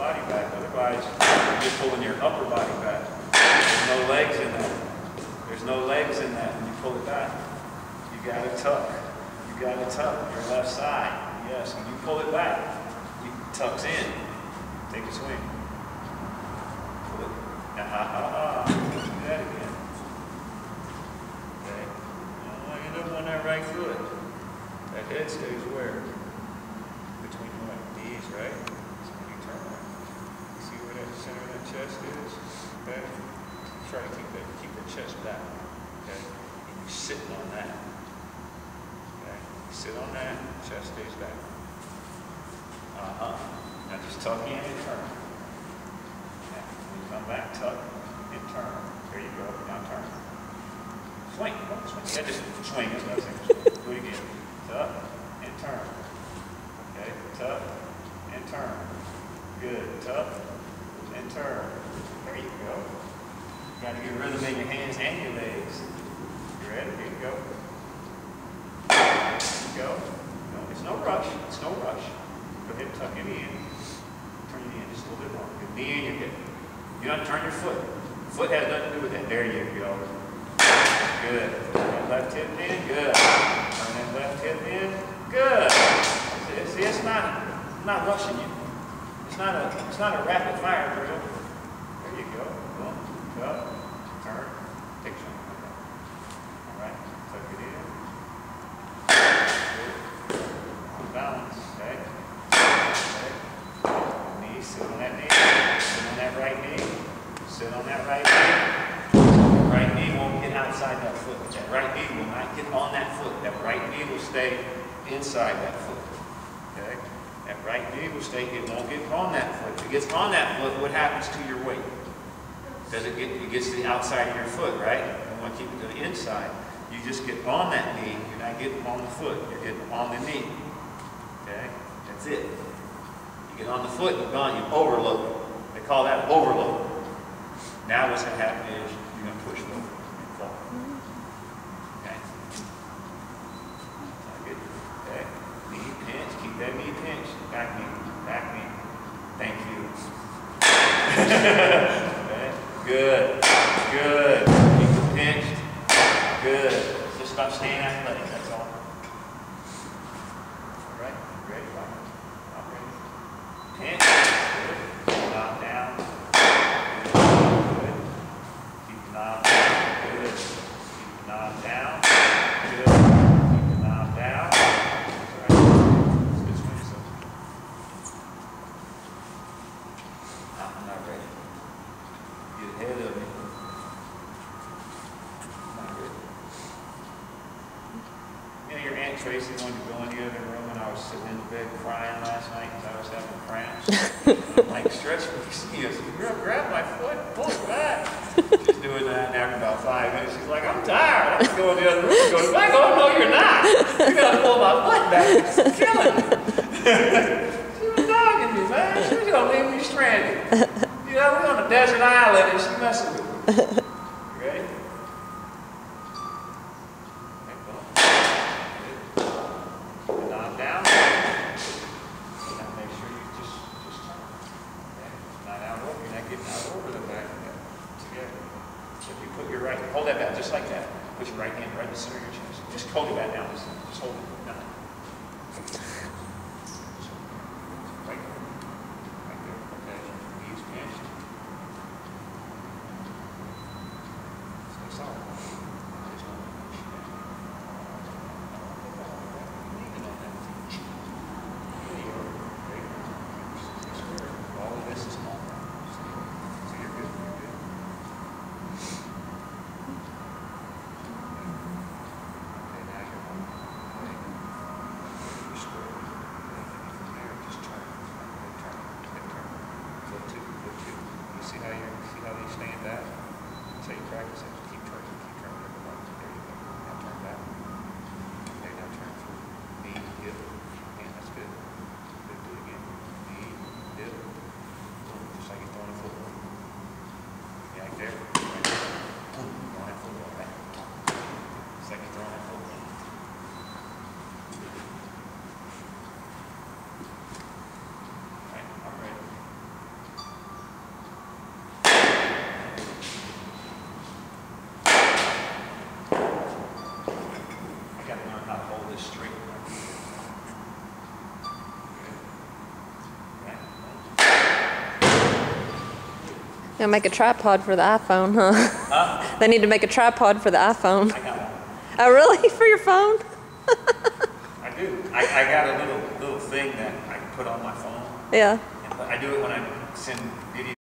body back. Otherwise, you're just pulling your upper body back. There's no legs in that. There's no legs in that when you pull it back. You got to tuck. You got to tuck your left side. Yes, when you pull it back, it tucks in. Take a swing. Pull it. Do that again. Okay. Now end up on that right foot. That head stays where? Between what? Knees, right? So when you turn around, you see where that center of that chest is? Okay? Try to keep the chest back. Okay? And you're sitting on that. Okay? You sit on that, chest stays back. Now just tuck in and turn. Now, when you come back, tuck and turn. There you go. Now turn. Swing. Swing. Yeah, just swing is nothing. Do it again. Tuck and turn. Okay, tuck and turn. Good. Tuck and turn. There you go. You got to get rhythm in your hands and your legs. You ready? Here you go. There you go. No, it's no rush. It's no rush. Go ahead and tuck your knee in. Turn your knee in just a little bit more. Your knee in your hip. You don't turn your foot. Foot has nothing to do with that. There you go. Good. Turn that left hip in. Good. Turn that left hip in. Good. See, it's not rushing you. It's not a rapid fire drill. There you go. Boom. Up. Turn. Take a shot. All right. Tuck it in. Good. On balance. Okay. Knee. Sit on that knee. Sit on that right knee. Sit on that right knee. That right knee won't get outside that foot. That right knee will not get on that foot. That right knee will stay inside that foot. Okay? That right knee will stay, it won't get on that foot. If it gets on that foot, what happens to your weight? It gets to the outside of your foot, right? You want to keep it to the inside. You just get on that knee, you're not getting on the foot, you're getting on the knee. Okay? That's it. You get on the foot, you're gone, you overload. They call that overload. Now what's going to happen is you're going to push it over and fall. Okay? Okay? Knee pinch, keep that knee pinched. Back knee, back knee. Thank you. Okay? Good, good. Keep it pinched. Good. Just stop staying athletic, that's all. All right? Ready? Not ready? Pinch. Good. Knock down. Good. Keep the knob down. Good. Keep the knob down. Good. Keep the knob down. That's right. Good swing yourself. I'm not ready. Get ahead of me. Not good. You know, your Aunt Tracy wanted to go in the other room and I was sitting in the bed crying last night because I was having cramps. I'm like, stretch me. She goes, girl, grab my foot, pull it back. She's doing that, and after about 5 minutes, she's like, I'm tired. I have to go in the other room and go back. Oh, no, you're not. You got to pull my foot back. It's killing me. She was dogging me, man. She was going to leave me stranded. You know, we're on a desert island and she's messing with me. You ready? Okay, boom. Keep the knob down. Now make sure you just turn. Okay? Not out over. You're not getting out over the back. Together. So if you put your right, hold that back just like that. Put your right hand right in the center of your chest. Just hold it back down. Just hold it. Down. Right there. Right there. Okay. Knees pinched. Gonna make a tripod for the iPhone, huh? Huh? They need to make a tripod for the iPhone. I got one. Oh, really? For your phone? I do. I got a little thing that I can put on my phone. Yeah. I do it when I send videos.